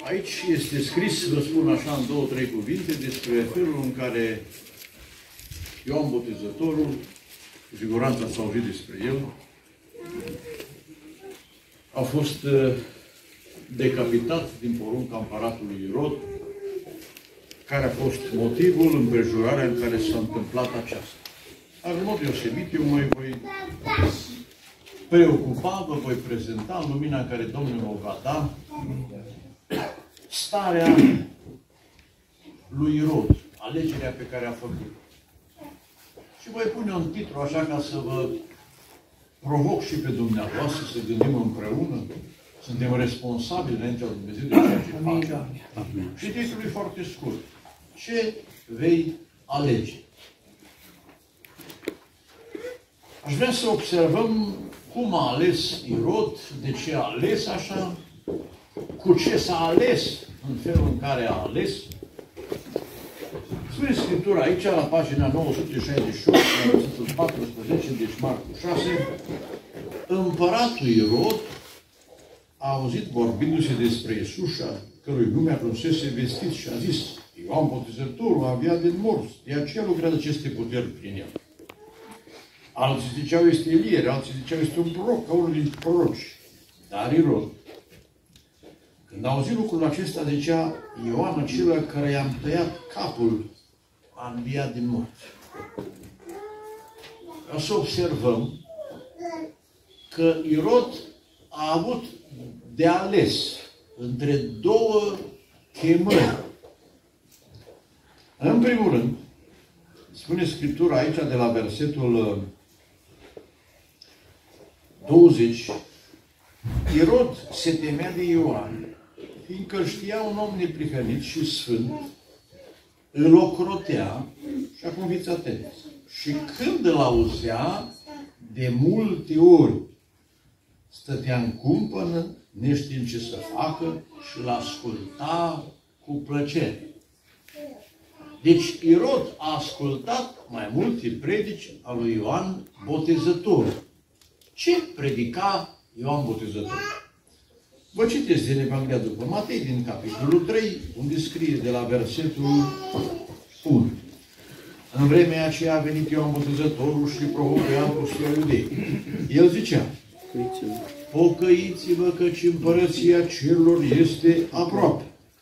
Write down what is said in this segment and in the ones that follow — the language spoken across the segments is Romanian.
Aici este scris, vă spun așa în 2-3 cuvinte, despre felul în care Ioan Botezătorul, cu siguranță ați auzit despre el, a fost decapitat din porunca împăratului Irod, care a fost motivul, împrejurarea în care s-a întâmplat aceasta. Dar în mod deosebit, eu mă voi preocupa, vă voi prezenta în lumina în care Domnul o va da starea lui Irod, alegerea pe care a făcut. Și voi pune un titlu așa ca să vă provoc și pe dumneavoastră să gândim împreună. Suntem responsabili înaintea lui Dumnezeu de ceea ce facem. Și titlul e foarte scurt. Ce vei alege? Aș vrea să observăm cum a ales Irod, de ce a ales așa, cu ce s-a ales în felul în care a ales. Spune Scriptura aici, la pagina 968, la versetul 14, deci Marcu 6, împăratul Irod a auzit vorbindu-se despre Iisus, a cărui nume ajunsese vestit și a zis: Ioan Botezătorul a înviat din morți, de aceea lucrează aceste puteri prin el. Alții ziceau este Ilie, alții ziceau este un proroc, ca unul din proroci. Dar Irod, când a auzit lucrul acesta, zicea: Ioan acela care i-am tăiat capul a înviat din morți. O să observăm că Irod a avut de ales între două chemări. În primul rând, spune Scriptura aici de la versetul 20, Irod se temea de Ioan, fiindcă știa un om neprihănit și sfânt, îl ocrotea, și acum fiți atenți, și când îl auzea, de multe ori stătea în cumpănă, neștiind ce să facă, și îl asculta cu plăcere. Deci Irod a ascultat mai multe predici a lui Ioan Botezătorul. Ce predica Ioan Botezătorul? Vă citesc din Evanghelia după Matei, din capitolul 3, unde scrie de la versetul 1. În vremea aceea a venit Ioan Botezătorul și provocăia pustia iudei. El zicea: pocăiți-vă, căci împărăția cerurilor este aproape.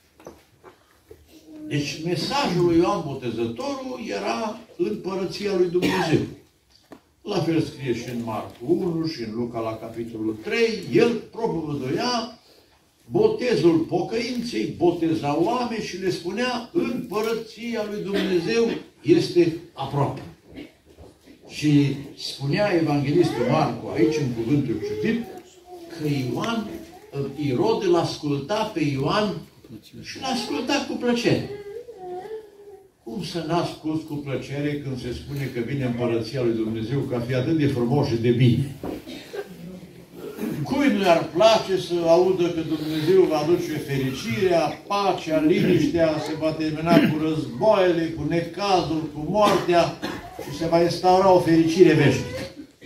Deci mesajul lui Ioan Botezătorul era împărăția lui Dumnezeu. La fel scrie și în Marcu 1 și în Luca la capitolul 3. El propovăduia botezul pocăinței, boteza oameni și le spunea: împărăția lui Dumnezeu este aproape. Și spunea evanghelistul Marcu aici în cuvântul citit că Irod îl asculta pe Ioan și l-a ascultat cu plăcere. Cum să n-asculți cu plăcere când se spune că vine împărăția lui Dumnezeu ca fi atât de frumos și de bine? Cui nu ar place să audă că Dumnezeu va aduce fericirea, pacea, liniștea, se va termina cu războaiele, cu necazul, cu moartea și se va instaura o fericire veșnică?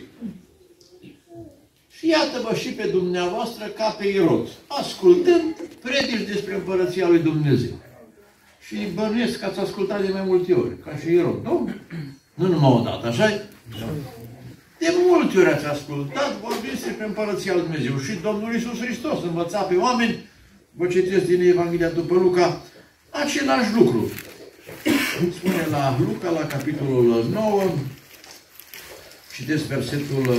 Și iată-vă și pe dumneavoastră ca pe Irod, ascultând predici despre împărăția lui Dumnezeu. Și bănuiesc că ați ascultat de mai multe ori, ca și Irod, nu? Nu numai o dată, așa-i? De multe ori ați ascultat, vorbiți despre împărăția lui Dumnezeu. Și Domnul Iisus Hristos învăța pe oameni, vă citesc din Evanghelia după Luca, același lucru. Spune la Luca, la capitolul 9, citesc versetul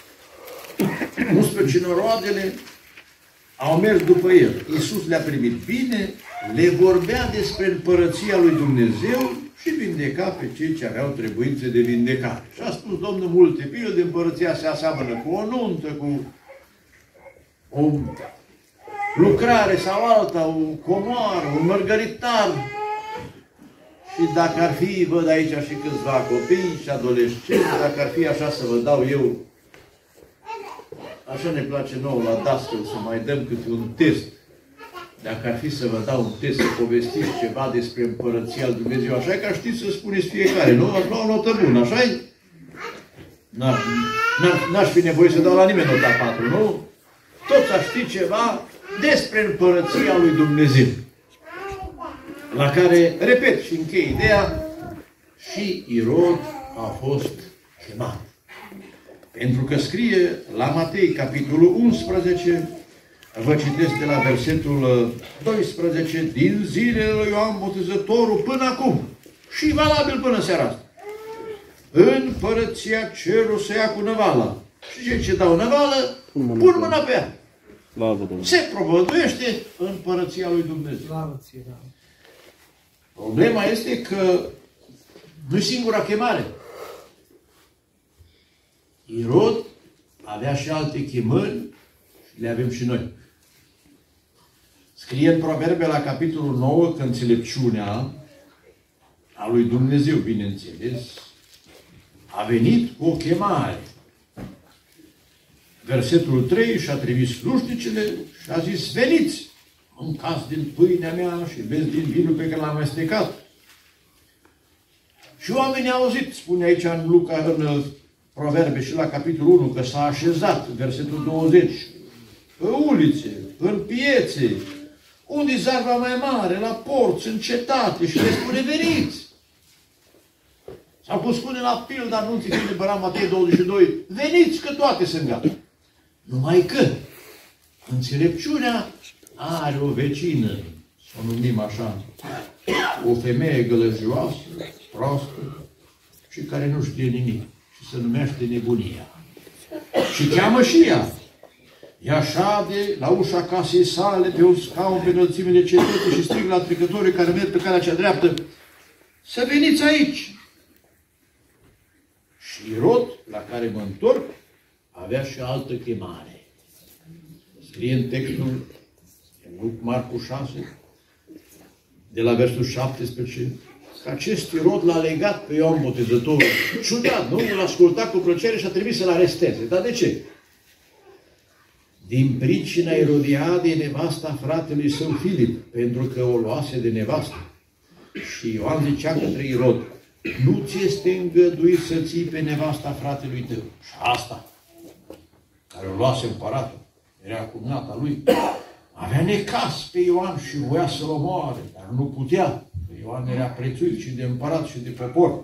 11, noroadele au mers după el. Iisus le-a primit bine, le vorbea despre împărăția lui Dumnezeu și vindeca pe cei ce aveau trebuințe de vindecare. Și a spus Domnul multe pilde, împărăția se aseamănă cu o nuntă, cu o lucrare sau alta, o comoară, un mărgăritar. Și dacă ar fi, văd aici și câțiva copii și adolescenți, dacă ar fi așa să vă dau eu, așa ne place nouă la Dascăl să mai dăm câte un test. Dacă ar fi să vă dau un test, să povestiți ceva despre împărăția lui Dumnezeu, așa ca știți să spuneți fiecare, nu? Ați lua o notă bună, așa-i? N-aș fi nevoie să dau la nimeni nota 4, nu? Toți a ști ceva despre împărăția lui Dumnezeu. La care, repet și închei ideea, și Irod a fost chemat. Pentru că scrie la Matei, capitolul 11, vă citesc de la versetul 12, din zilele lui Ioan Botezătorul până acum, și valabil până seara asta, împărăția cerul să ia cu năvala. Și cei ce dau năvală, pun mâna pe ea. Se propovăduiește împărăția lui Dumnezeu. Problema este că nu e singura chemare. Irod avea și alte chemări și le avem și noi. Scrie în Proverbe la capitolul 9 că înțelepciunea a lui Dumnezeu, bineînțeles, a venit cu o chemare. Versetul 3 și-a trimis slușnicele și a zis, veniți, mâncați din pâinea mea și beți din vinul pe care l-am amestecat. Și oamenii au auzit, spune aici în Luca, în Proverbe și la capitolul 1, că s-a așezat, versetul 20, pe ulițe, în piețe, unde zarva mai mare, la porți, în cetate și le spune, veniți! Sau cum spune la pilda anunții când împărat Matei 22, veniți că toate sunt gata. Numai că înțelepciunea are o vecină, să o numim așa, o femeie gălăgioasă, proastă și care nu știe nimic și se numește nebunia. Și cheamă și ea. Ea șade la ușa casei sale pe un scaun pe înălțime de cetate și strigă la trecătorii care merg pe calea cea dreaptă, să veniți aici! Și Irod, la care mă întorc, avea și altă chemare. Scrie în textul Marcu 6, de la versul 17, că acest Irod l-a legat pe Ioan Botezătorul. Ciudat, nu? L-a ascultat cu plăcere și a trebuit să-l aresteze. Dar de ce? Din pricina Erodiadei, nevasta fratelui său Filip, pentru că o luase de nevastă. Și Ioan zicea către Irod, nu ți este îngăduit să ții pe nevasta fratelui tău. Și asta, care o luase împăratul, era cumnata lui, avea necas pe Ioan și voia să-l omoare, dar nu putea. Ioan era prețuit și de împărat și de popor.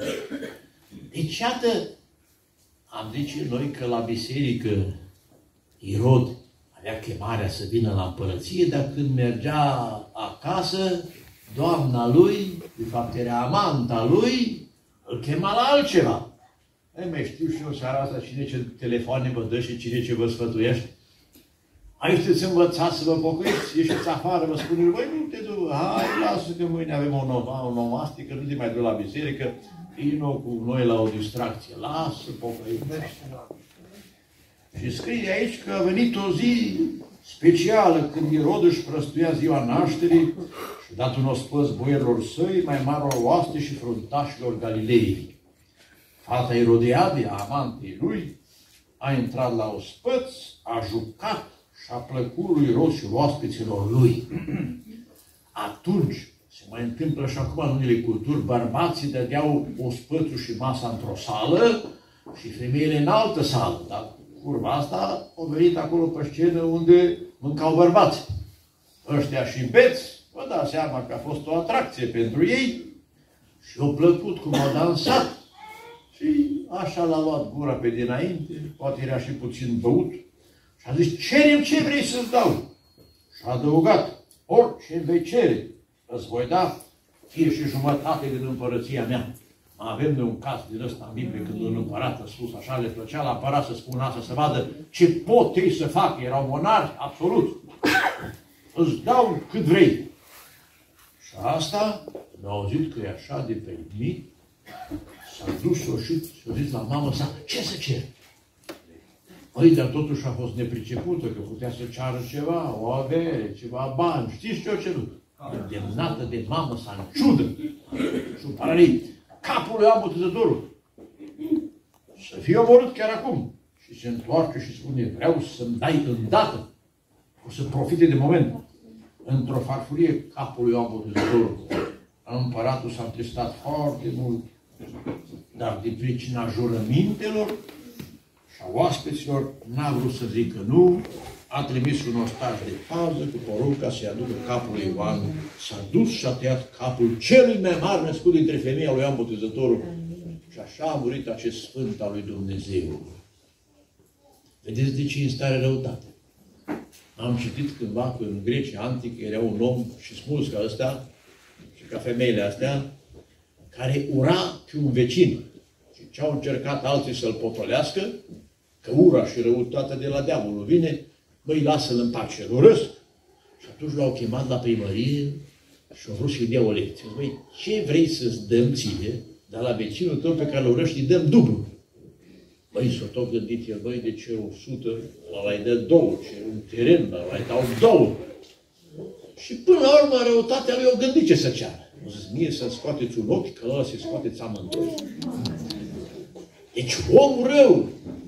Deci, iată, am zice noi că la biserică Irod avea chemarea să vină la împărăție, dar când mergea acasă, doamna lui, de fapt era amanta lui, îl chema la altceva. Ei, mai știu și eu seara asta cine ce telefoane vă dă și cine ce vă sfătuiește. Aici sunteți învățați să vă pocăiți, ieșiți afară, vă spune, băi, nu te duc, hai, lasă-te, mâine avem o nomastică, nu te mai duc la biserică, vino cu noi la o distracție, lasă, pocăiește. Și scrie aici că a venit o zi specială când Irod își prăstuia ziua nașterii și dat un ospăț boierilor săi, mai mari oaste și fruntașilor Galilei. Fata Erodiade, amantei lui, a intrat la ospăț, a jucat și a plăcut lui Irod și oaspeților lui. Atunci, se mai întâmplă și acum în unele culturi, bărbații dădeau ospățul și masa într-o sală și femeile în altă sală. Dar curva asta a venit acolo pe scenă unde mâncau bărbați. Ăștia și beți, vă dați seama că a fost o atracție pentru ei și au plăcut cum au dansat. Și așa l-a luat gura pe dinainte, poate era și puțin băut, și a zis, cere-mi ce vrei să-ți dau. Și a adăugat, orice vei cere, îți voi da, fie și jumătate din împărăția mea. Avem de un caz din ăsta în Biblie, când un împărat a spus așa, le plăcea la împărat să spună asta, să vadă ce pot ei să facă. Erau monarhi, absolut. Îți dau cât vrei. Și asta, l-a auzit că e așa de permit, s-a dus și a zis la mamă sa, ce să cer? Păi, dar totuși a fost nepricepută, că putea să ceară ceva, o avere, ceva bani, știți ce-o cerut? Îndemnată de mamă sa în ciudă și în paralii. Capul lui Ioan Botezătorul să fie omorât chiar acum. Și se întoarce și spune, vreau să-mi dai îndată, o să profite de moment. Într-o farfurie capul lui Ioan Botezătorul. Împăratul s-a întristat foarte mult, dar din pricina jurămintelor și a oaspeților n-a vrut să zică nu a trimis un ostaș de pază cu porunca să-i aducă capul lui Ioan. S-a dus și a tăiat capul celui mai mare născut dintre femei al lui Ioan Botezătorul. Și așa a murit acest sfânt al lui Dumnezeu. Vedeți de ce e în stare răutate? Am citit cândva că în Grecia antică era un om și smuls ca ăsta și ca femeile astea, care ura pe un vecin. Și ce au încercat alții să-l potolească, că ura și răutatea de la diavolul vine, băi, lasă-l în pace, îl urăsc. Și atunci l-au chemat la primărie și au vrut să-i dea o lecție. Băi, ce vrei să-ți dăm ție, dar la vecinul tău pe care îl urăști îi dăm dublu. Băi, s-a tot gândit el, băi, de ce 100, ăla îi dă 2, ce un teren, ăla îi dau 2. Și până la urmă, răutatea lui au gândit ce să ceară. Au zis, mie să scoateți un ochi, că ăla să-i scoateți amândoi. Deci omul rău,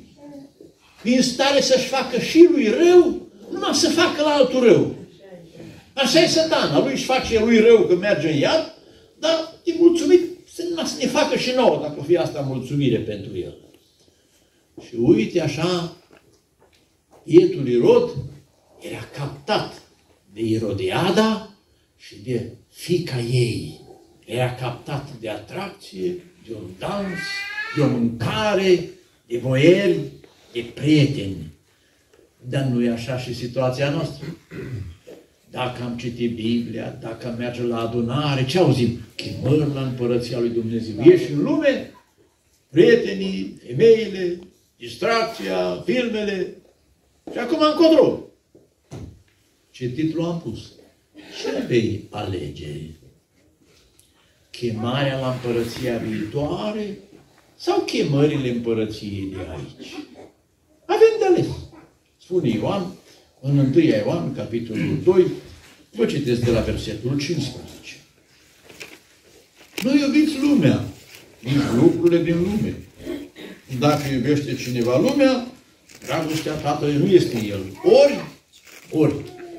din stare să-și facă și lui rău, numai să facă la altul rău. Așa e Satana, lui își face lui rău că merge în iad, dar e mulțumit numai să ne facă și nouă, dacă o fi asta mulțumire pentru el. Și uite așa, bietul Irod era captat de Irodiada și de fiica ei. Era captat de atracție, de un dans, de o mâncare, de boieri, de prieteni. Dar nu e așa și situația noastră. Dacă am citit Biblia, dacă am merge la adunare, ce auzim? Chemări la Împărăția lui Dumnezeu. Ești în lume, prietenii, femeile, distracția, filmele. Și acum încotro. Ce titlu am pus? Ce vei alege? Chemarea la Împărăția viitoare sau chemările Împărăției de aici? Avem de ales. Spune Ioan, în 1 Ioan, capitolul 2, vă citesc de la versetul 15. Nu iubiți lumea, nici lucrurile din lume. Dacă iubește cineva lumea, dragostea Tatălui nu este în el. Ori.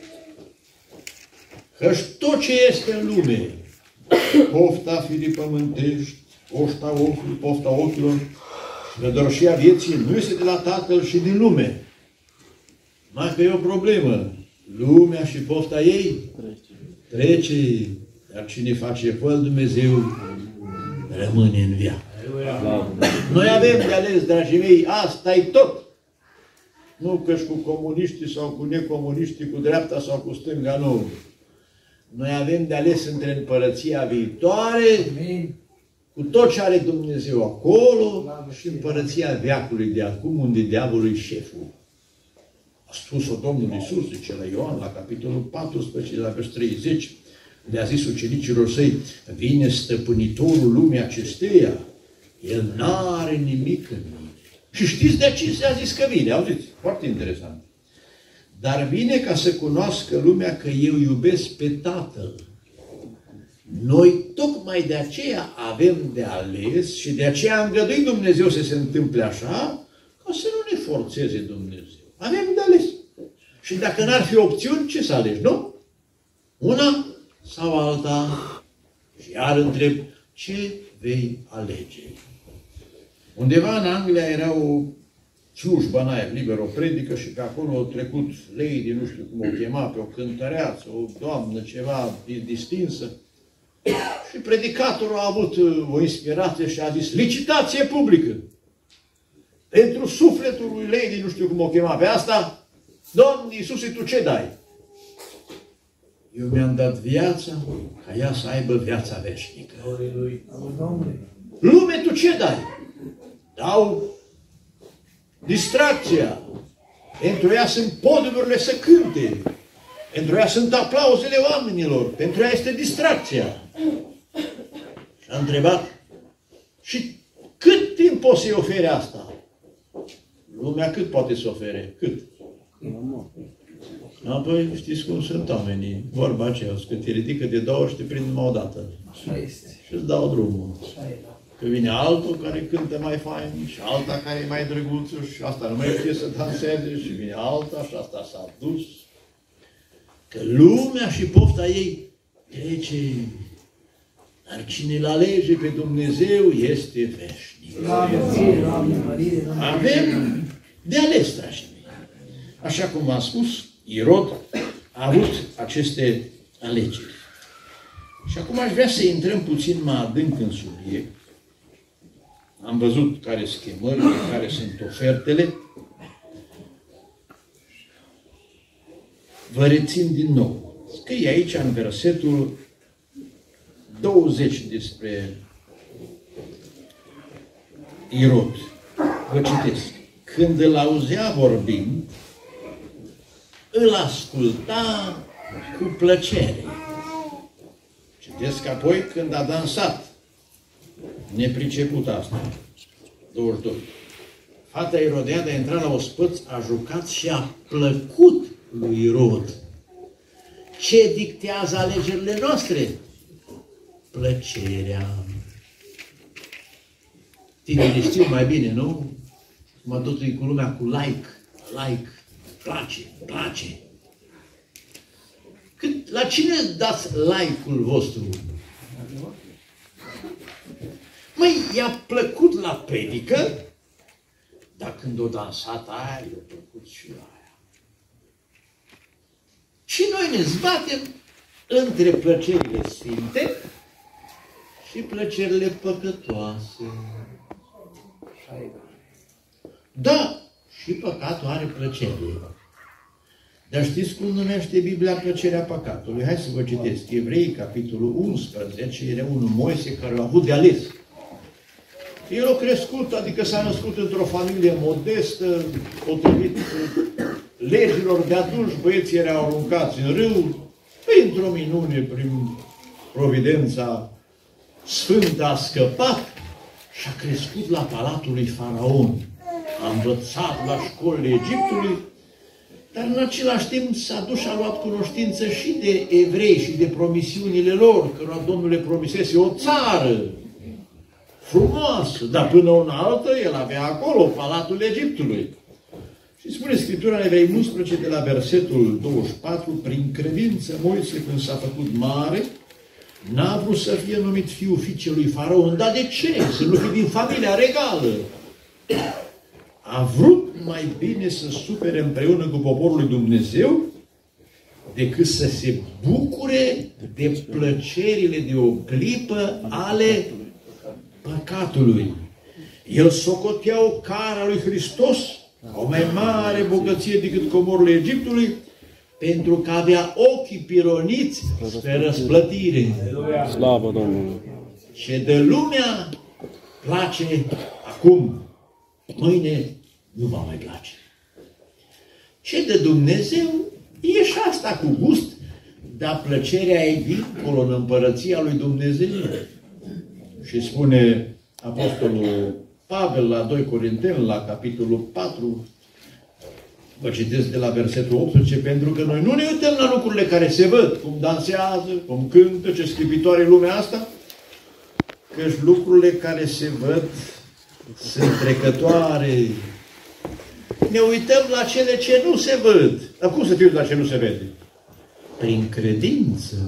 Căci tot ce este în lume, pofta firii pământești, pofta ochilor și rădăroșia vieții, nu este de la Tatăl și din lume. Mai că e o problemă. Lumea și pofta ei trece, dar cine face voia lui Dumnezeu rămâne în viață. Noi avem de ales, dragii mei, asta e tot. Nu că și cu comuniștii sau cu necomuniștii, cu dreapta sau cu stânga, nu. Noi avem de ales între împărăția viitoare, cu tot ce are Dumnezeu acolo, și împărăția veacului de acum, unde diavolul e șeful. A spus-o Domnul Iisus, zice la Ioan, la capitolul 14, de la vers 30, unde a zis ucenicilor săi, vine stăpânitorul lumii acesteia, el n-are nimic în mine. Și știți de ce s-a zis că vine? Auziți? Foarte interesant. Dar vine ca să cunoască lumea că eu iubesc pe Tatăl. Noi tocmai de aceea avem de ales și de aceea a îngăduit Dumnezeu să se întâmple așa, ca să nu ne forțeze Dumnezeu. Avem de ales. Și dacă n-ar fi opțiuni, ce să alegi, nu? Una sau alta? Și iar întreb, ce vei alege? Undeva în Anglia era o slujbă în aer liber, o predică, și pe acolo au trecut lady, nu știu cum o chema, pe o cântăreață, o doamnă, ceva distinsă. Și predicatorul a avut o inspirație și a zis, licitație publică. Pentru sufletul lui lady, nu știu cum o chema pe asta, Domnul Iisuse, tu ce dai? Eu mi-am dat viața ca ea să aibă viața veșnică. Lume, tu ce dai? Dau distracția. Pentru ea sunt podiurile să cânte. Pentru ea sunt aplauzele oamenilor. Pentru ea este distracția. Și a întrebat, și cât timp poți să-i ofere asta? Lumea cât poate să ofere? Cât? Apoi știți cum sunt oamenii. Vorba aceea, că te ridică de 2 ori și te prind numai o dată. Așa este. Și îți dau drumul. Așa e, da. Că vine altul care cântă mai fain și alta care e mai drăguță și asta nu mai știe să danseze și vine alta și asta s-a dus. Că lumea și pofta ei trece. Dar cine îl alege pe Dumnezeu este veșnic. Avem de ales, dragii mei. Așa cum v-am spus, Irod a avut aceste alegeri. Și acum aș vrea să intrăm puțin mai adânc în subiect. Am văzut care sunt chemările, care sunt ofertele. Vă rețin din nou. Scrie aici în versetul 20 despre Irod. Vă citesc. Când îl auzea vorbind, îl asculta cu plăcere. Citesc apoi când a dansat. Nepriceput asta. 22. Fata Irodiada a intrat la ospăț, a jucat și a plăcut lui Irod. Ce dictează alegerile noastre? Plăcerea. Tinerii știu mai bine, nu? Mă dotui cu lumea cu like, place. La cine dați like-ul vostru? Măi, i-a plăcut la predică, dar când o dansat aia, i-a plăcut și aia. Și noi ne zbatem între plăcerile sfinte și plăcerile păcătoase. Da, și păcatul are plăcere. Dar știți cum numește Biblia plăcerea păcatului? Hai să vă citesc. Evrei, capitolul 11, era unul Moise care l-a avut de ales. El a crescut, adică s-a născut într-o familie modestă, potrivit legilor de atunci, băieții erau aruncați în râu, printr-o minune, prin providența sfântă a scăpat și a crescut la palatul lui Faraon. A învățat la școlile Egiptului, dar în același timp s-a dus și a luat cunoștință și de evrei și de promisiunile lor, cărora Domnul le promisese o țară frumoasă, dar până una altă el avea acolo palatul Egiptului. Și spune Scriptura în Evrei 11 de la versetul 24, prin credință Moise când s-a făcut mare, n-a vrut să fie numit fiul fiicelui Faraon. Dar de ce? Să nu fie din familia regală. A vrut mai bine să supere împreună cu poporul lui Dumnezeu decât să se bucure de plăcerile de o clipă ale păcatului. El socotea o cara lui Hristos, o mai mare bogăție decât comorile Egiptului, pentru că avea ochii pironiți spre răsplătire. Slavă Domnului! Ce de lumea place acum, mâine nu va mai place. Ce de Dumnezeu e și asta cu gust, dar plăcerea e dincolo în împărăția lui Dumnezeu. Și spune Apostolul Pavel la 2 Corinteni, la capitolul 4, vă citesc de la versetul 18, pentru că noi nu ne uităm la lucrurile care se văd, cum dansează, cum cântă, ce scripitoare lumea asta, căci lucrurile care se văd sunt trecătoare. Ne uităm la cele ce nu se văd. Dar cum să te uiți la ce nu se vede? Prin credință.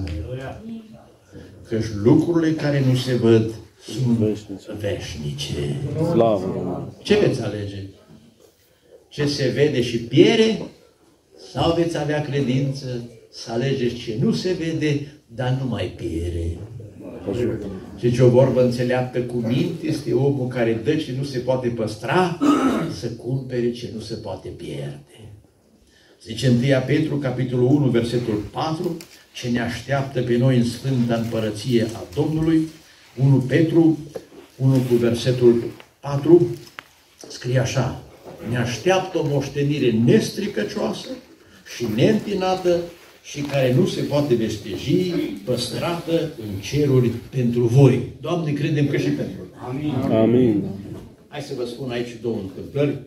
Căci lucrurile care nu se văd sunt veșnice. Slavă Domnului! Ce veți alege? Ce se vede și piere? Sau veți avea credință să alegeți ce nu se vede, dar nu mai piere? Și ce o vorbă înțeleaptă cu minte este omul care dă ce nu se poate păstra, să cumpere ce nu se poate pierde. Zice 1 Petru, capitolul 1, versetul 4, ce ne așteaptă pe noi în Sfânta Împărăție a Domnului. 1 Petru, 1 cu versetul 4, scrie așa: ne așteaptă o moștenire nestricăcioasă și neîntinată și care nu se poate vesteji, păstrată în ceruri pentru voi. Doamne, credem că și pentru noi. Amin. Amin. Hai să vă spun aici două întâmplări.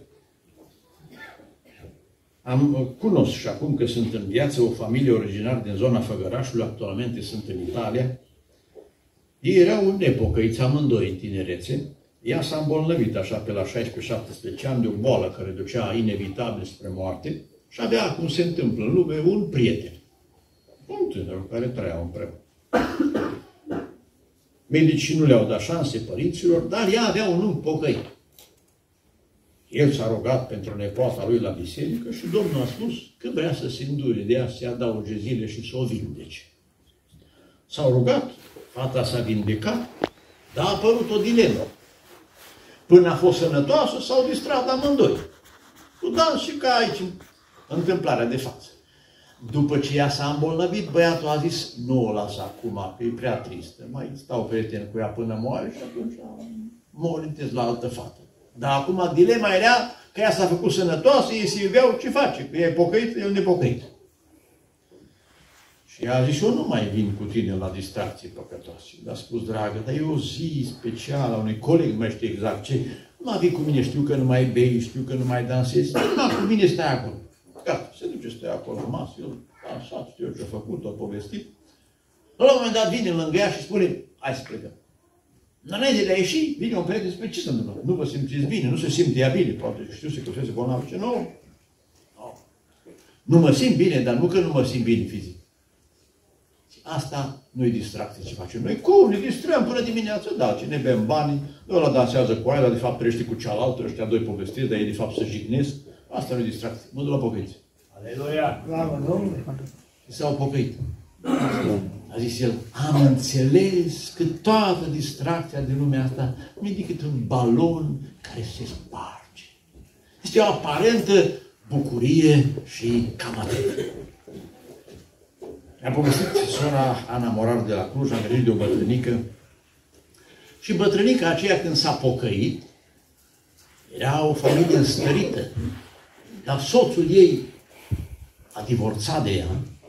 Cunosc și acum că sunt în viață o familie originară din zona Făgărașului, actualmente sunt în Italia. Ei erau în nepocăiți amândoi în tinerețe. Ea s-a îmbolnăvit așa pe la 16-17 ani de o boală care ducea inevitabil spre moarte și avea, cum se întâmplă în lume, un prieten. Un tânăr care trăiau împreună. Medicii nu le-au dat șanse părinților, dar ea avea un unchi pocăit. El s-a rugat pentru nepoata lui la biserică și Domnul a spus că vrea să se îndure de ea, să-i adauge zile și să o vindece. S-au rugat, fata s-a vindecat, dar a apărut o dilemă. Până a fost sănătoasă, s-au distrat amândoi. Cu dans și ca aici, întâmplarea de față. După ce ea s-a îmbolnăvit, băiatul a zis, nu o las acum, că e prea tristă. Mai stau prieten cu ea până moare și atunci mă orientez la altă fată. Dar acum dilema era că ea s-a făcut sănătoasă, ei se iubeau, ce face? Că ea e pocăit, el nepocăit. Și a zis, eu nu mai vin cu tine la distracții păcătoase. Dar a spus, dragă, dar e o zi specială a unui coleg, nu mai știu exact ce. Nu mai vin cu mine, știu că nu mai bei, știu că nu mai dansezi. Nu cu mine stai acolo. Gata, se duce, stai acolo în masă, el a dansat, știu eu ce a făcut, a povestit. La un moment dat vine lângă ea și spune, hai să plecăm. Înainte de a ieși, vine un prieten și spune, ce se întâmplă? Nu vă simțiți bine, nu se simte ea bine, poate știu să căseze bolnavă, ce nu? Nu mă simt bine, dar nu că nu mă simt bine fizic. Asta nu-i distracție ce facem noi. Cum? Ne distrăm până dimineață? Da, ce ne bem bani, ăla dansează cu aia, dar de fapt trăiește cu cealaltă, ăștia doi povestiri, dar ei de fapt se jignesc. Asta nu-i distracție. Mă duc la pocăiți. Aleluia! Slavă Domnului! Și s-au pocăit. A zis el, am înțeles că toată distracția din lumea asta nu e decât un balon care se sparge. Este o aparentă bucurie și cam atât. Mi-a povestit sora Ana Morar de la Cluj, am grijit de o bătrânică. Și bătrânica aceea, când s-a pocăit, era o familie înstărită. Dar soțul ei a divorțat de ea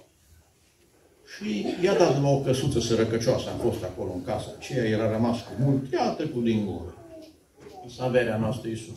și i-a dat numai o căsuță sărăcăcioasă. Am fost acolo în casa aceea, el a rămas cu mult, iată cu din gură. Să averea noastră Iisus.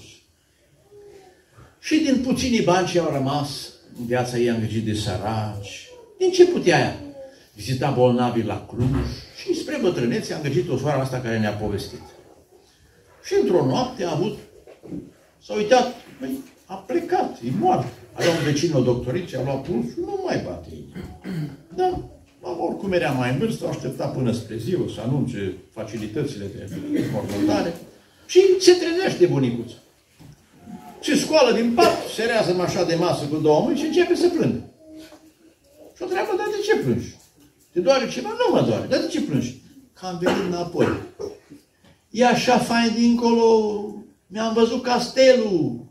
Și din puținii bani ce au rămas, în viața ei a îngrijit de săraci. Din ce putea ea? Vizita bolnavii la Cluj și spre bătrânețe a îngrijit o soară asta care ne-a povestit. Și într-o noapte a avut, s-a uitat, a plecat, e moart. Avea un vecin, o doctoriță, a luat pulsul, nu mai bate inima. Da, oricum era mai în vârstă, a așteptat până spre ziua să anunce facilitățile de mormântare și se trezește bunicuța. Se scoală din pat, se rează așa de masă cu două mâini și începe să plângă. Și o întreabă, dar de ce plângi? Te doare ceva? Nu mă doare. Dar de ce plângi? Că am venit înapoi. E așa fain dincolo, mi-am văzut castelul.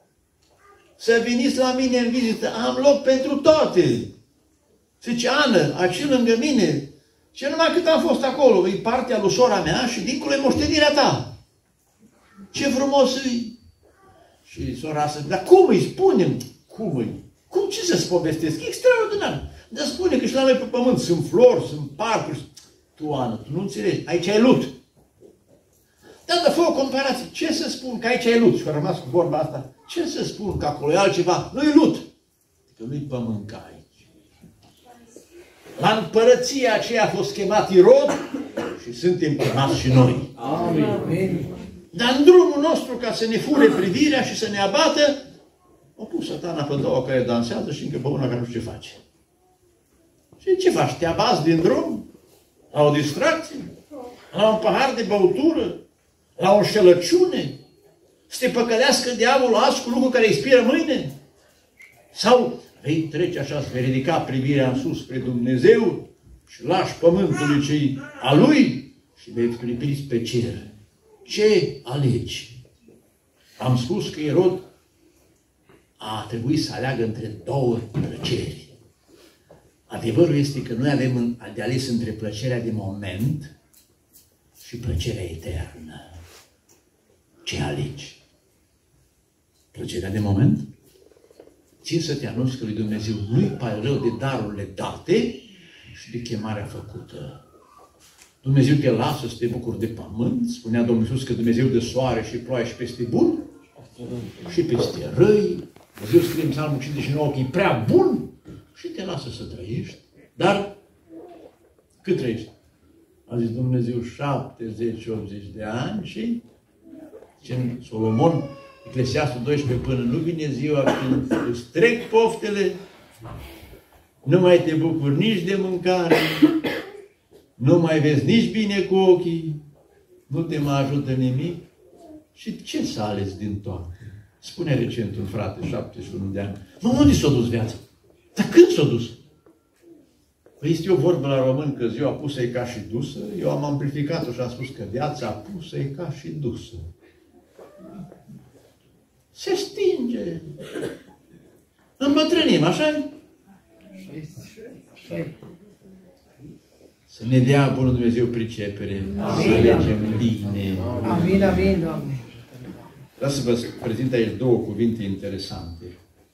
Să veniți la mine în vizită, am loc pentru toate. Zice, Ană, aici lângă mine. Și numai cât am fost acolo, e partea lui sora mea și dincolo e moștenirea ta. Ce frumos e. Și sora să dar cum îi spunem? Cum îi? Cum ce să-ți povestesc? E extraordinar. Dar spune că și la noi pe pământ sunt flori, sunt parcuri. Tu, Ana, tu nu înțelegi. Aici ai lut. Dar fă o comparație. Ce să spun că aici ai lut? Și a rămas cu vorba asta. Ce să spun că acolo e altceva? Nu-i lut. Că nu-i pământ ca aici. La împărăția aceea a fost chemat Irod și suntem chemați și noi. Amin. Dar în drumul nostru, ca să ne fure privirea și să ne abată, a pus Satana pe două care dansează și încă pe una care nu știu ce face. Și ce faci? Te abazi din drum? La o distracție? La un pahar de băutură? La o înșelăciune? Să te păcălească diavolul azi cu lucruri care expiră mâine? Sau vei trece așa, să vei ridica privirea în sus spre Dumnezeu și lași pământului cei a Lui și vei privi pe cer. Ce alegi? Am spus că Irod a trebuit să aleagă între două plăceri. Adevărul este că noi avem de ales între plăcerea de moment și plăcerea eternă. Ce alegi? Plăcerea de moment? Țin să te anunț că lui Dumnezeu nu-i pare rău de darurile date și de chemarea făcută. Dumnezeu te lasă să te bucuri de pământ. Spunea Domnul Iisus că Dumnezeu dă soare și ploaie și peste bun și peste răi. Dumnezeu scrie în Psalmul 59 că e prea bun și te lasă să trăiești. Dar cât trăiești? A zis Dumnezeu 70-80 de ani și zice Solomon, Eclesiastul 12, până nu vine ziua când îți trec poftele, nu mai te bucuri nici de mâncare, nu mai vezi nici bine cu ochii, nu te mai ajută nimic. Și ce să ales din toate? Spune recent un frate, 71 de ani, mă, unde s-a dus viața? Dar când s-a dus? Păi este o vorbă la român că ziua pusă e ca și dusă, eu am amplificat-o și am spus că viața pusă e ca și dusă. Se stinge. Îmbătrânim, așa-i? Să ne dea Bunul Dumnezeu pricepere, să alegem bine. Amin, amin, Doamne. Vreau să vă prezint aici două cuvinte interesante.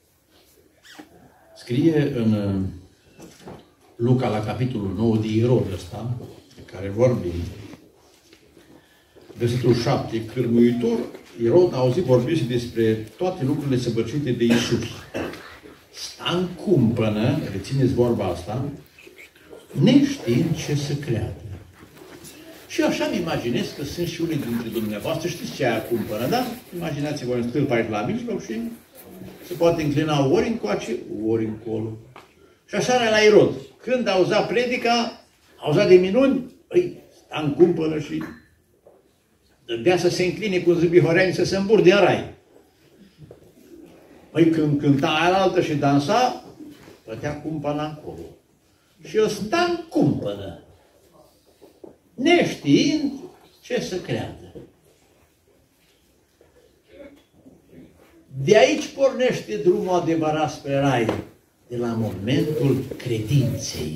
Scrie în Luca, la capitolul 9, de Irod ăsta, de care vorbim. Versetul 7, cârmuitor, Irod a auzit vorbindu-se despre toate lucrurile săvârșite de Iisus. Sta în cumpănă, rețineți vorba asta, neștiind ce să creadă. Și așa îmi imaginez că sunt și unii dintre dumneavoastră, știți ce aia cumpănă, da? Imaginați-vă un stâlp aici la mijloc și se poate înclina ori încoace, ori încolo. Și așa era la Irod. Când auzea predica, auzea de minuni, sta în cumpănă și dădea să se încline cu zâmbihoreani să se îmburde în rai. Păi când cânta aia altă și dansa, plătea cumpăna încolo. Și el sta în cumpănă, neștiind ce să creadă. De aici pornește drumul adevărat spre rai, de la momentul credinței.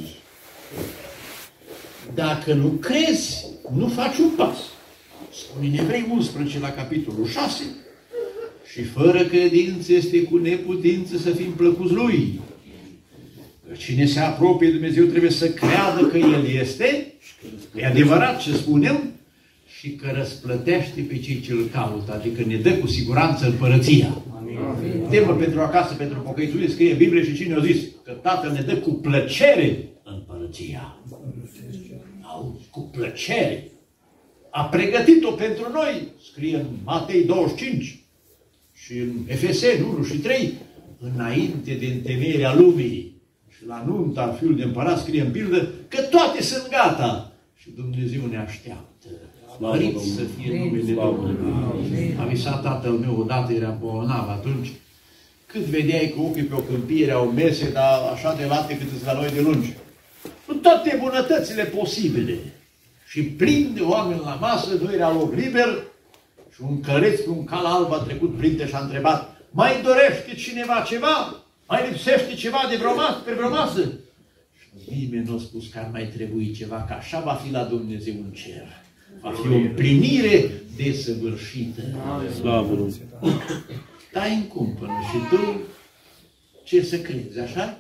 Dacă nu crezi, nu faci un pas. Spune în Evrei 11, la capitolul 6, și fără credință este cu neputință să fim plăcuți Lui. Că cine se apropie de Dumnezeu trebuie să creadă că El este, e adevărat ce spunem, și că răsplătește pe cei ce îl caută, adică ne dă cu siguranță împărăția. Temă pentru acasă, pentru pocăițuie, scrie în Biblie și cine a zis? Că Tatăl ne dă cu plăcere împărăția. Auzi, cu plăcere. A pregătit-o pentru noi, scrie în Matei 25 și în Efeseni 1 și 3, înainte de întemeierea lumii și la nunta Fiul de Împărat, scrie în pildă că toate sunt gata și Dumnezeu ne așteaptă. Mărit să fie numele Domnului. A visat tatăl meu odată, era bolnav atunci, cât vedeai cu ochii pe o câmpie, erau mese, dar așa de late cât îți la noi de lungi. Cu toate bunătățile posibile. Și plin de oameni la masă, nu era loc liber, și un căreț pe un cal alb a trecut printre și a întrebat: mai dorește cineva ceva? Mai lipsește ceva de pe vreo masă? Și nimeni nu a spus că ar mai trebui ceva, că așa va fi la Dumnezeu în cer. Va fi o împlinire desăvârșită. Slavă Lui! Stai în cumpănă și tu ce să crezi, așa?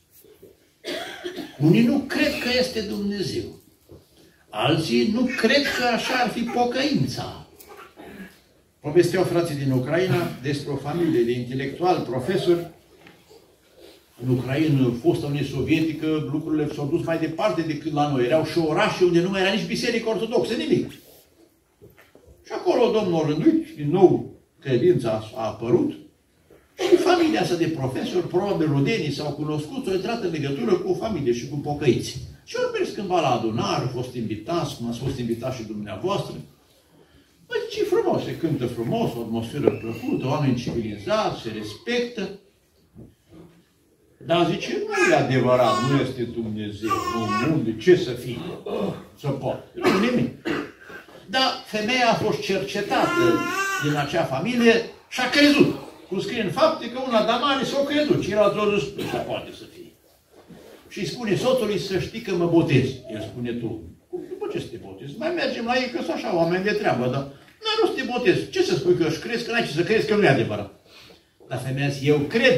Unii nu cred că este Dumnezeu. Alții nu cred că așa ar fi pocăința. Povesteau frații din Ucraina despre o familie de intelectuali, profesori. În Ucraina, fosta Uniune Sovietică, lucrurile s-au dus mai departe decât la noi. Erau și orașe unde nu mai era nici biserică ortodoxă, nimic. Și acolo Domnul a rânduit și din nou credința a apărut. Și familia asta de profesori, probabil rodenii s-au cunoscut, au intrat în legătură cu o familie și cu pocăiți. Și au mers cândva la adunare, au fost invitați, cum ați fost invitați și dumneavoastră. Băi, ce frumos, se cântă frumos, o atmosferă plăcută, oameni civilizați, se respectă. Dar zice, nu e adevărat, nu este Dumnezeu, nu, unde, ce să fie? Să poate. Nu, nimic. Dar femeia a fost cercetată din acea familie și a crezut. Cum scrie în fapte că una damare s-a crezut, ceilalți au zis, așa poate să fie. Și îi spune soțului să știi că mă botez. El spune, tu, după ce să te botezi? Mai mergem la ei, că sunt așa oameni de treabă, dar nu să te botezi. Ce să spui că își crezi, că n-ai ce să crezi, că nu e adevărat. Dar femeia zice, eu cred.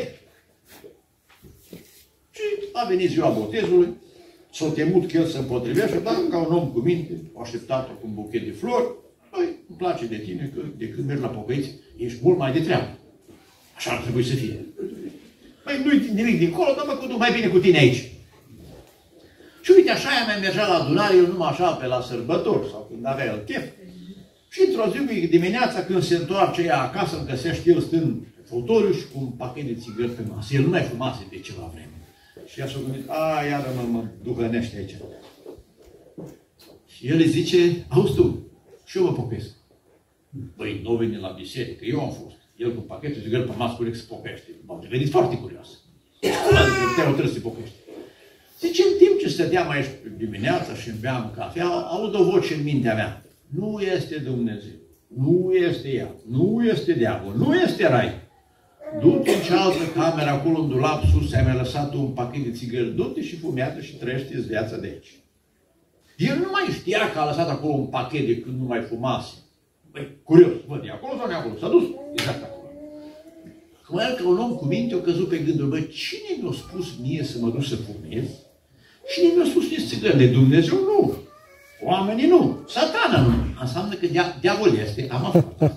Și a venit ziua botezului, s-a temut că el se împotrivește, dar ca un om cu minte, a așteptat-o cu un buchet de flori. Păi, îmi place de tine că de când mergi la pocăiți, ești mult mai de treabă. Așa ar trebui să fie. Păi nu-i nimic dincolo, dar mă duc mai bine cu tine aici. Și uite, așa ea mai mergea la adunare, eu numai așa pe la sărbători sau când avea el chef. Și într-o zi dimineața, când se întoarce ea acasă, îmi găsește el stând pe fotoliu și cu un pachet de țigări pe masă. El nu mai fumase de ceva vreme. Și ea s-a gândit, iară mă duhănește aici. Și el îi zice, auzi tu, și eu mă pocăiesc. Băi, nu veni la biserică, eu am fost. El cu pachetul, zic, el pe masă cu se popește. M-am devenit foarte curios. Adică trebuie să se popește. Zice, în timp ce stăteam aici dimineața și îmi beam cafea, aud o voce în mintea mea. Nu este Dumnezeu, nu este ea, nu este diavol, nu este rai. Du-te în cealaltă cameră, acolo în dulap sus, ai mai lăsat un pachet de țigări, du-te și fumează și trăiește-ți viața de aici. El nu mai știa că a lăsat acolo un pachet de când nu mai fumase. Băi, curios, văd, e acolo sau nu e acolo? S-a dus, exact acolo. Cum el ca un om cu minte, a căzut pe gândul, băi, cine mi-a spus mie să mă duc să fumez? Cine mi-a spus nici țigări? De Dumnezeu nu. Oamenii nu. Satana nu. Înseamnă că diavol este, am aflat.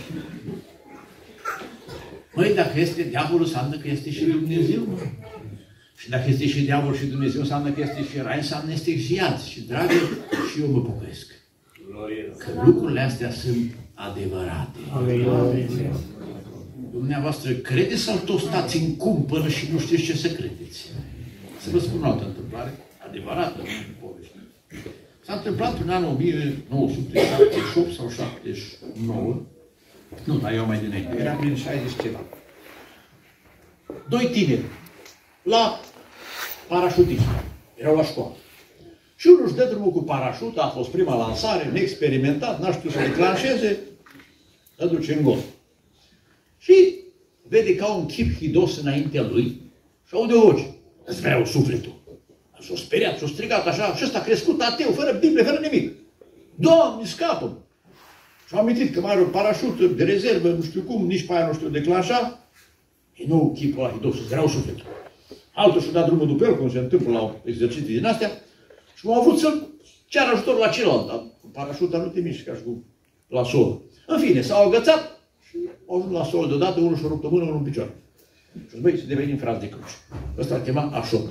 Măi, dacă este diavolul, înseamnă că este și Dumnezeu, mă. Și dacă este și diavol și Dumnezeu, înseamnă că este și rai, înseamnă este și iad. Și, dragă, și eu mă pocăiesc. Că lucrurile astea sunt adevărate. Dumneavoastră credeți sau tot stați în cumpănă și nu știți ce să credeți? Să vă spun o altă întâmplare, adevărată, nu poveste. S-a întâmplat în anul 1978 sau 79, nu, dar eu mai dinainte, era prin 60 ceva. Doi tineri, la parașutism, erau la școală. Și unul își dă drumul cu parașută, a fost prima lansare, neexperimentat, n-a știut să declanșeze, îl duce în gol. Și vede ca un chip hidos înaintea lui și aude o voce. Îți vreau sufletul. S-a speriat, s-a strigat așa și ăsta a crescut ateu, fără Biblie, fără nimic. Doamne, scapă! Și-a amintit că mai are o parașută de rezervă, nu știu cum, nici pe aia nu știu declanșa. E nou chipul ăla hidos, îți vreau sufletul. Altul și-a dat drumul după el, cum se întâmplă la exerciții din astea, și m-au avut să ceară ajutor la celălalt, dar parașuta nu te mișcă ca și cu la sol. În fine, s-au agățat și au ajuns la sol deodată, unul și-a rupt o mână, unul în picioare. Și băi, să devenim frați de cruce. Ăsta îl chema Așoc.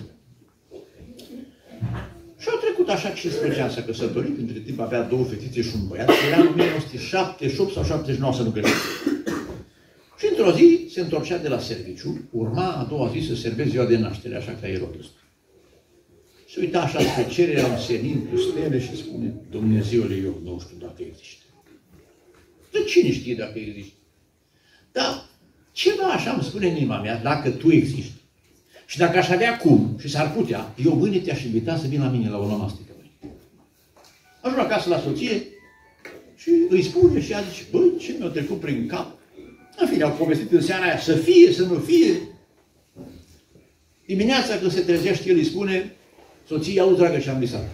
Și au trecut așa 15 ani, s-a căsătorit, între timp avea două fetițe și un băiat, era în 1978 sau 79, să nu greșesc. Și într-o zi se întorcea de la serviciu, urma a doua zi să serveze ziua de naștere, așa ca Irod ăsta. Se uita așa spre cererea un senin cu stele și spune, Dumnezeule, eu nu știu dacă există. De cine știe dacă există? Dar ceva așa îmi spune în inima mea, dacă tu existi. Și dacă aș avea cum, și s-ar putea, eu mâine te-aș invita să vin la mine la o nomastică. Ajung acasă la soție și îi spune și ea zice, băi, ce mi-a trecut prin cap? În fine, au povestit în seara aia, să fie, să nu fie. Dimineața când se trezește, el îi spune, soție, auzi, dragă, ce-am visat.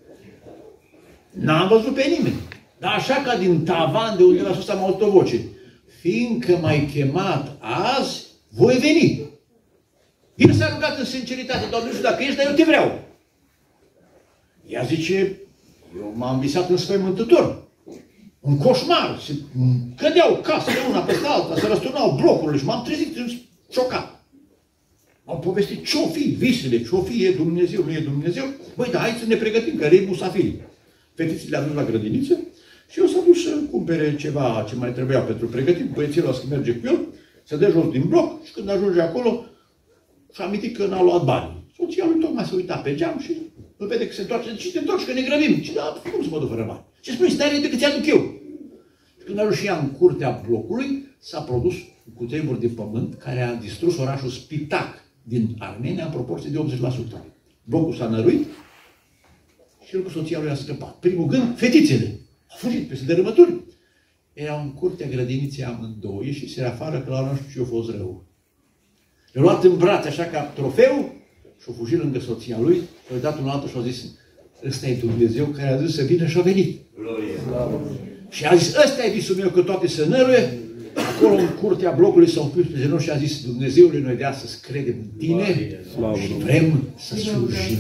N-am văzut pe nimeni. Dar așa ca din tavan de undeva sus am auzit o voce. Fiindcă m-ai chemat azi, voi veni. El s-a rugat în sinceritate, Doamne, nu știu dacă ești, dar eu te vreau. Ea zice, eu m-am visat înspăimântător. Un coșmar. Se cădeau casele una peste alta, se răsturnau blocurile și m-am trezit șocat. Am povestit ce-o fi, visele, ce-o fi, e Dumnezeu, nu e Dumnezeu. Băi, dar hai să ne pregătim, că rei musafiri. Fetiții le-a dus la grădiniță și eu s-a dus să cumpere ceva ce mai trebuia pentru pregătit. Băieții ăla să merge cu el, se dă jos din bloc și când ajunge acolo, și-a amintit că n-a luat bani. Soția lui tocmai se uita pe geam și îl vede că se întoarce. Zice, ce te întorci, că ne grăbim. Și da, cum să mă duc fără bani? Ce spui, stai repede că ți-aduc eu. Și când a ajuns și ea în curtea blocului, s-a produs un cutremur de pământ care a distrus orașul Spitac din Armenia în proporție de 80%. Blocul s-a năruit și el cu soția lui a scăpat. Primul gând, fetițele. Au fugit peste dărâmături. Erau în curtea grădiniței amândouă, ieșiseră afară că la nu știu ce a fost rău. Le-a luat în brațe așa ca trofeu și a fugit lângă soția lui, și a dat un altul și a zis, ăsta e Dumnezeu care a zis să vină și a venit. Și a zis, ăsta e visul meu, că toate se năruie. Acolo în curtea blocului s-au pus pe genunchi și a zis, Dumnezeule, noi de astăzi credem în tine și vrem să slujim.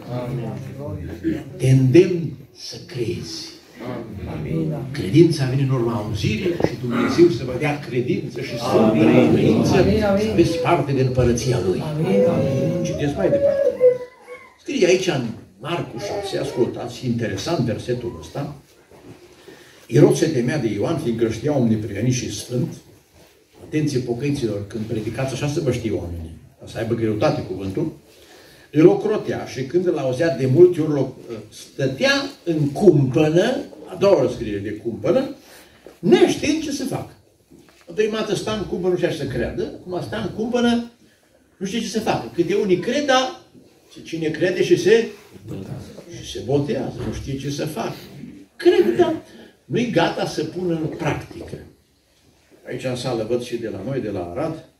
Te îndemn să crezi. Credința vine în urma auzirii și Dumnezeu să vă dea credință și să să vezi parte de împărăția Lui. Citeți mai departe. Scrie aici în Marcu 6, ascultați, interesant versetul ăsta. Irod se temea de Ioan, fiindcă știa om neprihănit și sfânt. Atenție pocăiților, când predicați așa să vă știe oamenii, să aibă greutate cuvântul. Îl ocrotea și când îl auzea de multe ori stătea în cumpănă, a doua scriere de cumpănă, neștiind ce să facă. Prima dată stă în cumpănă, nu știa să creadă. Acum stă în cumpănă, nu știe ce să facă. Câte unii cred, dar cine crede și se botează, nu știe ce să facă. Crede, dar nu-i gata să pună în practică. Aici în sală văd și de la noi, de la Arad.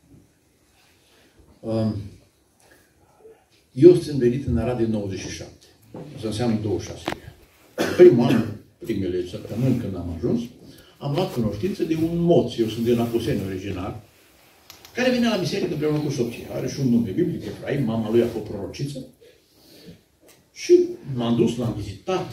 Eu sunt venit în Arad din 97. Asta înseamnă 26 de ani. Primul an, primele săptămâni când am ajuns, am luat cunoștință de un moț. Eu sunt din Apuseni originar, care vine la biserică împreună cu soția. Are și un nume biblic, Efraim, mama lui a fost prorociță. Și m-am dus, l-am vizitat.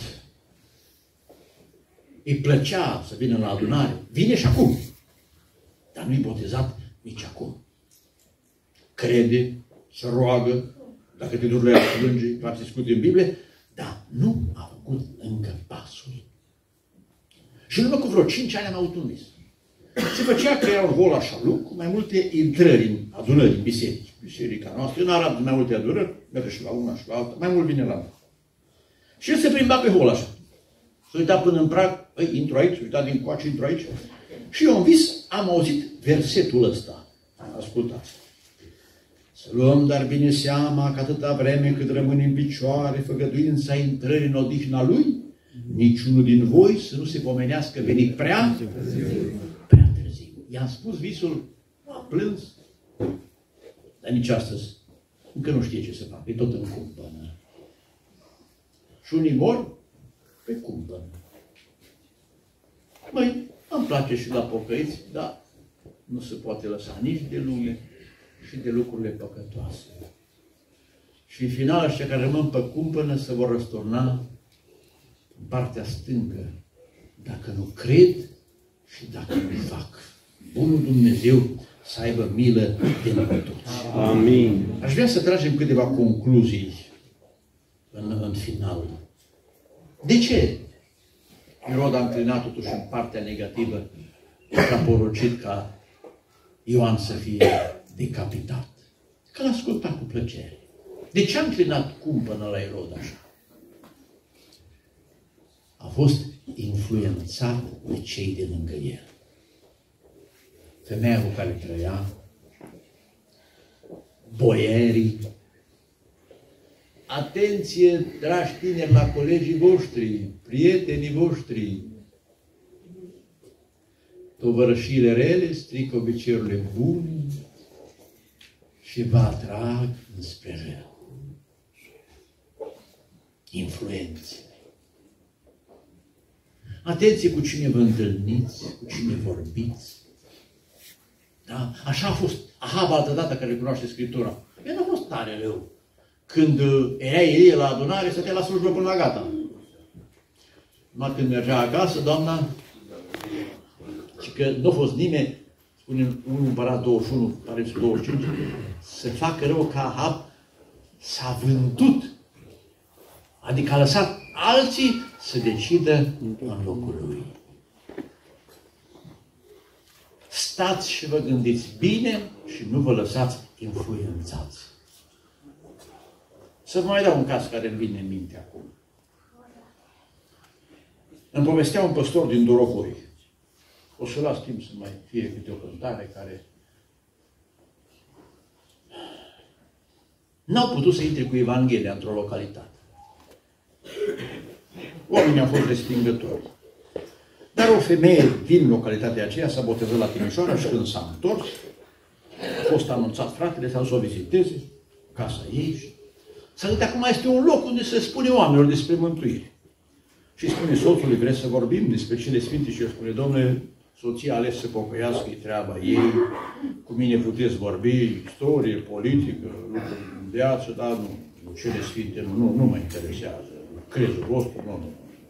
Îi plăcea să vină la adunare. Vine și acum. Dar nu-i botezat nici acum. Crede, se roagă, dacă te duci la ea plânge, poate discute în Biblie, dar nu a făcut încă pasul. Și în urmă cu vreo 5 ani am avut un vis. Se făcea că era un hol așa lung, cu mai multe intrări în adunări, în biserici. Biserica noastră, în Arad, mai multe adunări, merge și la una și la alta, mai mult vine la noi. Și el se plimba pe hol așa. Se uita până în prag, intru aici, se uita din coace, intru aici. Și eu în vis am auzit versetul ăsta. Ascultați. Să luăm dar bine seama că atâta vreme cât rămâne în picioare făgăduința intrării în odihna Lui, niciunul din voi să nu se pomenească venit prea târziu. I-am spus visul, a plâns, dar nici astăzi încă nu știe ce să facă, e tot în cumpănă. Și unii mor pe cumpănă. Măi, îmi place și la pocăiți, dar nu se poate lăsa nici de lume și de lucrurile păcătoase. Și în final, ăștia care rămân pe cumpănă se vor răsturna în partea stângă, dacă nu cred și dacă nu fac. Bunul Dumnezeu să aibă milă de noi toți. Amin. Aș vrea să tragem câteva concluzii în final. De ce Irod a înclinat totuși în partea negativă și a poruncit ca Ioan să fie decapitat? Că l-a ascultat cu plăcere. De ce a înclinat cumpănă la Irod așa? A fost influențat de cei de lângă el. Femeia cu care trăia, boierii. Atenție, dragi tineri, la colegii voștri, prietenii voștri. Tovărășiile rele strică obiceiurile bune și vă atrag înspre rău. Influențele. Atenție cu cine vă întâlniți, cu cine vorbiți. Da? Așa a fost Ahab altă dată care cunoaște Scriptura. El nu a fost tare rău. Când era Elie la adunare, stătea la slujbă până la gata. Numai când mergea acasă, doamna, și că nu a fost nimeni, spune 1 Împărat 21, pare 25, să facă rău ca Ahab, s-a vândut. Adică a lăsat alții să decidă în locul lui. Stați și vă gândiți bine și nu vă lăsați influențați. Să vă mai dau un caz care îmi vine în minte acum. Îmi povestea un păstor din Dorogoi. O să las timp să mai fie câte o cântare care n-au putut să intre cu Evanghelia într-o localitate. Oamenii au fost respingători. Dar o femeie din localitatea aceea s-a botezat la Timișoara și când s-a întors, a fost anunțat fratele, s-a dus să o viziteze, casa ei și s-a gândit acum este un loc unde se spune oamenilor despre mântuire. Și spune soțului, vreți să vorbim despre cele sfinte? Și eu spune, domnule, soția a ales să pocăiască, e treaba ei, cu mine puteți vorbi, istorie, politică, lucruri în viață, dar nu, cele sfinte nu mă interesează, crezul vostru, nu.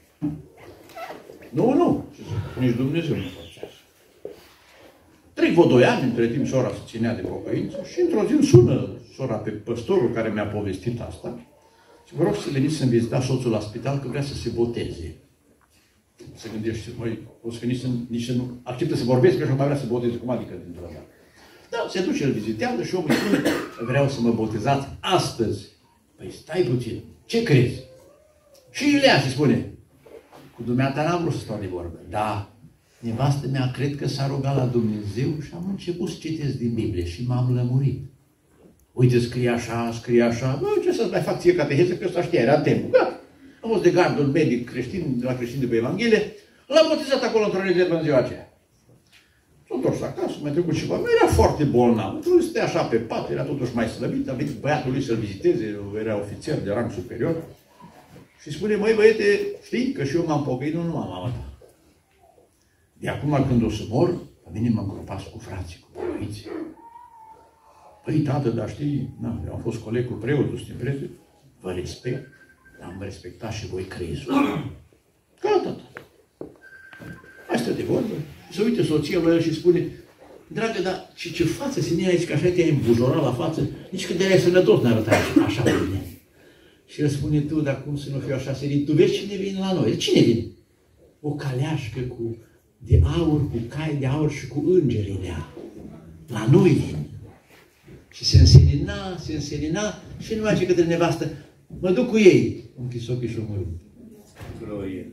Nu, nici Dumnezeu nu face așa. Trec vreo 2 ani, între timp sora se ținea de pocăință și într-o zi îmi sună sora pe păstorul care mi-a povestit asta și vă rog să veniți să-mi vizitați soțul la spital că vrea să se boteze. Se gândește, măi, o să veniți nici nu acceptă să vorbesc, că și mai vrea să boteze, cum adică dintr-o dată. Da, se duce, îl vizitează și omul spune, vreau să mă botezați astăzi. Păi stai puțin, ce crezi? Și Iulia și spune, cu dumneata n-am vrut să stau de vorbă. Da, nevastă mea cred că s-a rugat la Dumnezeu și am început să citesc din Biblie și m-am lămurit. Uite, scrie așa, bă, ce să-ți mai fac ție cateheză, că ăsta știa, era timpul, gata. Am fost de gardul medic creștin, de la creștin de pe Evanghelie, l-am botezat acolo într-o rezervă în ziua aceea. S-a întors acasă, mai trecut ceva, nu era foarte bolnav, nu stea așa pe pat, era totuși mai slăbit, a venit băiatul lui să-l viziteze, era ofițer de rang superior, și spune, măi băiete, știi că și eu m-am pocăit, nu am mama ta. De acum când o să mor, la mine mă îngropați cu frații, cu pocăiții. Păi, tată, dar știi, eu am fost coleg cu preotul, suntem prieteni, vă respect, am respectat și voi crezul. Gata, tată. Hai stă de vorbă. Se uită soția la el și spune, dragă, dar și ce față ține aici, că așa te-ai îmbujorat la față, nici când erai sănătos n-arătai așa bine. Și el spune, tu, dar cum să nu fiu așa senin? Tu vezi cine vine la noi? Cine vine? O caleașcă de aur, cu cai de aur și cu îngerii de aur. La noi vine. Și se însenina și nu mai ce către nevastă, mă duc cu ei. Închis ochii și o mărit. Glorie.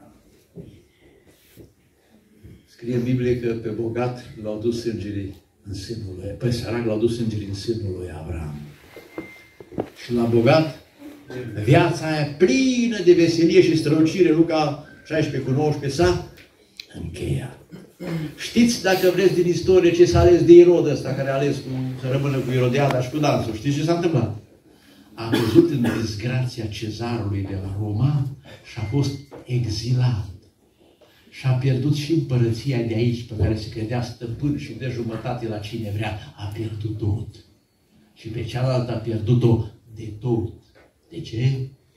Scrie în Biblie că pe bogat l-au dus îngerii în sânul lui, pe sărac l-au dus îngerii în sânul lui Avram. Și la bogat, viața aia plină de veselie și strălucire, Luca 16:19 s-a încheiat. Știți, dacă vreți, din istorie ce s-a ales de Irod ăsta, care a ales să rămână cu Irodiada și cu dansul. Știți ce s-a întâmplat? A căzut în disgrația cezarului de la Roma și a fost exilat. Și a pierdut și împărăția de aici, pe care se credea stăpân și de jumătate la cine vrea, a pierdut tot. Și pe cealaltă a pierdut-o de tot. De ce?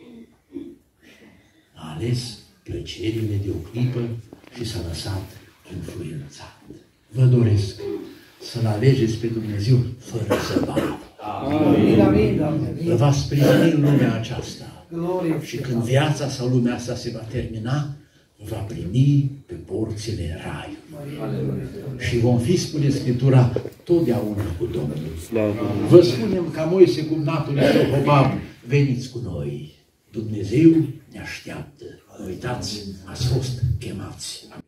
A ales plăcerile de o clipă și s-a lăsat influențat. Vă doresc să-L alegeți pe Dumnezeu fără să bată. Vă va sprijini în lumea aceasta. Și când viața sau lumea asta se va termina, va primi pe porțile raiului. Și vom fi, spune Scriptura, totdeauna cu Domnul. Vă spunem ca Moise cu natul său Hobab, veniți cu noi. Dumnezeu ne așteaptă. Nu uitați, ați fost chemați.